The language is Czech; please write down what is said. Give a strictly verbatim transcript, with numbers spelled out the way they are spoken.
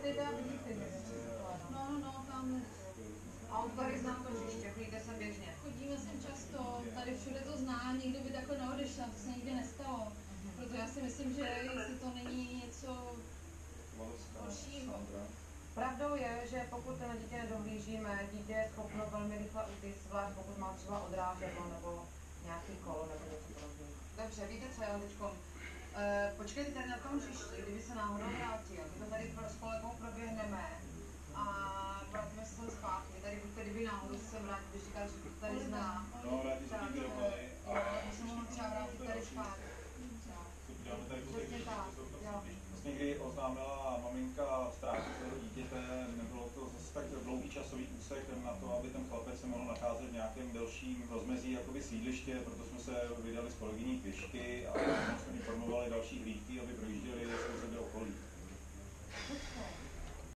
ty teda vidíte, že no, no, no, tam. A on tady zná to hřiště, chodíte sem běžně? Chodíme sem často, tady všude to zná, nikdo by takhle neodešel, to se nikdy nestalo. Mm-hmm. Proto já si myslím, že jestli to není něco horšího. Pravdou je, že pokud na dítě nedohlížíme, dítě je schopno velmi rychle utíct, zvlášť pokud má třeba odrážedlo nebo nějaký kolo nebo něco podobného. Dobře, víte co, já teďko, e, počkejte tady na tom hřišti, kdyby se náhodou vrátil, my to tady s kolegou proběhneme a vrátíme se sem zpátky. Tady buďte, kdyby náhodou se sem vrátil, když říká, že to tady zná. No, vrátí se tím dokoly. Jo, my se mohli třeba vrátit tady zpátky. Děláme tady Přesně tak, jo. Vlastně, kdy oznámila maminka ztrátu svého dítěte, nebylo to zase tak dlouhý časový úsek na to, aby ten chlapec se mohl nacházet v nějakém delším rozmezí jakoby sídliště, proto jsme se vydali s kolegyní pěšky a